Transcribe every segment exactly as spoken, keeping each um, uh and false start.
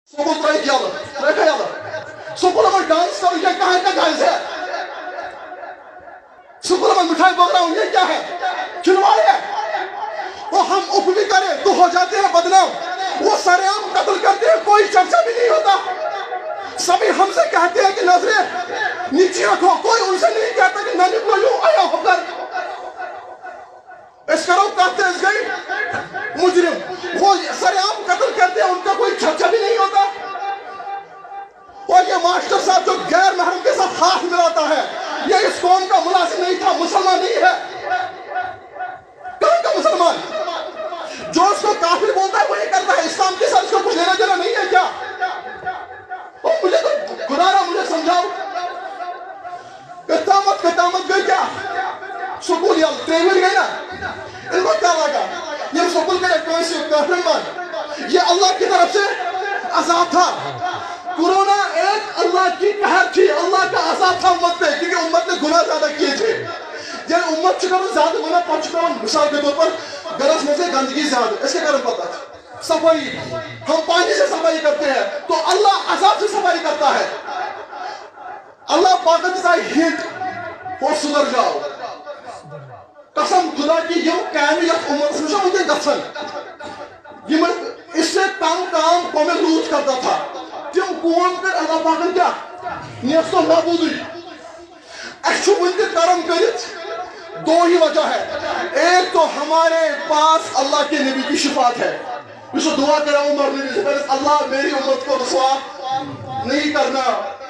Sokul try yalı, try ka yalı. Sokul में dance करो ये कहाँ का डांस है? स्कूल में मिठाई पकड़ा हूँ ये क्या है? खिलवाड़ है। वो हम उपवी करें तो हो जाते हैं बदनाम। वो सरेआम कत्ल करते हैं कोई चर्चा भी नहीं होता। सभी हमसे कहते हैं कि नजरें नीचे रखो, कोई उनसे नहीं कहता कि न निकलो यूं आया होकर। इस करो कहते इस गई मुजरिम, वो सरेआम कत्ल करते हैं, उनका कोई चर्चा भी नहीं होता। और ये मास्टर साहब जो गैर महरम के साथ हाथ मिलाता है, ये इस कौम का मुलाजिम नहीं था, मुसलमान नहीं है। कहाँ का मुसलमान? जो उसको काफिर बोलता है वो ये करता है, इस्लाम के साथ उसको कुछ लेना देना नहीं है क्या? और मुझे तो गुनारा, मुझे समझाओ कतामत कतामत गई क्या? सुकूल या ट्रेवल गई ना, इनको क्या लगा ये सुकूल का कोई सी काफिर, ये अल्लाह की तरफ से अज़ाब था। कोरोना एक अल्लाह की कहर थी, अल्लाह का अज़ाब था उम्मत पे, क्योंकि उम्मत ने गुनाह ज्यादा किए थे। ये उम्मत चुका ज्यादा गुनाह पड़ चुका है। मिसाल के तौर पर गरज में से गंदगी ज्यादा, इसके कारण पता है सफाई, हम पानी से सफाई करते हैं तो अल्लाह अज़ाब से सफाई करता है। अल्लाह पाक से हिट और सुधर जाओ, कसम खुदा की ये काम या उम्मत से उनके गसन ये इससे कम काम को में लूट करता था। तुम कौन कर अल्लाह पाक क्या नेस्तो नाबूद अच्छु उनके कर्म करित दो ही वजह है। एक तो हमारे पास अल्लाह के नबी की शिफात है, उसको दुआ करा उमर ने से पहले अल्लाह मेरी उम्मत को रुसवा नहीं करना,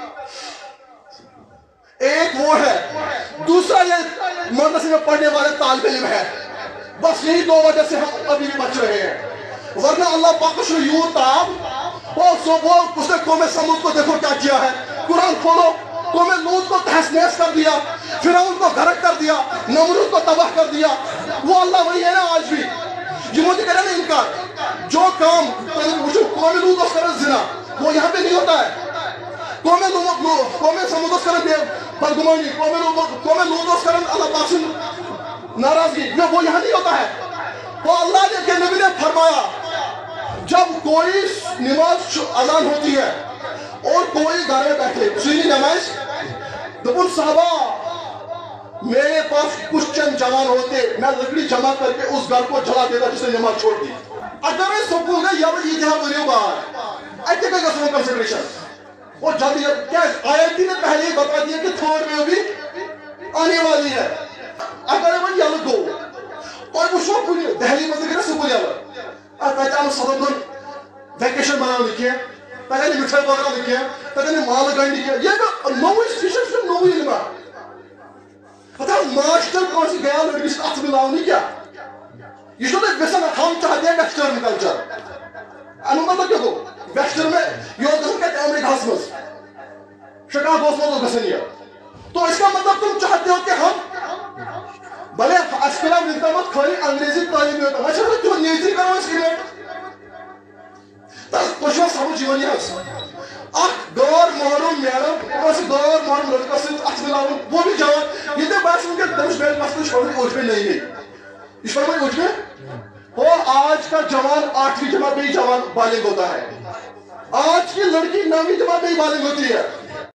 एक वो है। दूसरा ये मदरसे में पढ़ने वाले तालिब इल्म है। बस यही दो वजह से हम अभी भी बच रहे हैं, वरना अल्लाह पाक को यूं ताब वो सो वो उसने कौम समूद को देखो क्या किया है। कुरान खोलो, कौम लूत को तहस नहस कर दिया, फिरौन को गरक कर दिया, नमरूद को तबाह कर दिया। वो अल्लाह वही है ना आज भी, जिन्होंने करा ना इनकार। जो काम कौम लूत उस तरह जिना वो यहाँ पे नहीं होता है। कौम लूत कौम समूद उस तरह बदगुमानी, कौम लूत कौम लूत उस तरह अल्लाह पाक से नाराजगी, वो यहाँ नहीं होता है। वो अल्लाह ने के नबी ने फरमाया जब कोई नमाज अजान होती है और कोई घर में बैठे सुनी नमाज, तो साहबा मेरे पास कुछ चंद जवान होते, मैं लकड़ी जमा करके उस घर को जला देता जिसने नमाज छोड़ दी। अगर मैं सकूँ या ईद बनो बाहर अच्छे का कंसिडरेशन वो जल्दी क्या आयत ने पहले ही बता दिया कि थर्ड में भी आने वाली है। अगर मैं ये दो और वो शौक हुई दिल्ली में से सुकून यार पहले हम सदन वैकेशन बनाने लिखे, पहले मिठाई पकड़ा लिखे, पहले माल गंड लिखे, ये तो नौ स्पेशल से नौ इल्म पता है। मास्टर कौन सी गया लड़की से हाथ मिलाऊंगी क्या? ये तो वैसा हम चाहते हैं वेस्टर्न कल्चर अनुमत क्या हो वेस्टर्न में यो तो कहते हैं अमेरिका में शिकागो में तो गसनिया। तो इसका मतलब तुम चाहते हो कि हम भले अस्पताल मिलता मत खाली अंग्रेजी तालीम होता अच्छा तो क्यों नेचर करो इसके लिए तब कुछ समझ जीवन है आह गौर मोहरम मैडम बस गौर मोहरम लड़का से अच्छ मिलाऊं वो भी जवान ये तो बस उनके दर्श बैल बस तो छोड़ के उठ में नहीं है इस पर मैं उठ में वो आज का जवान आठवीं जमात में ही जवान बालिग होता है, आज की लड़की नौवीं जमात में ही बालिग होती है।